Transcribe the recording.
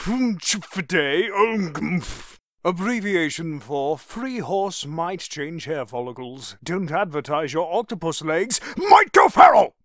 Fhmchfdayolmgf. Abbreviation for free horse might change hair follicles. Don't advertise your octopus legs. Might go feral!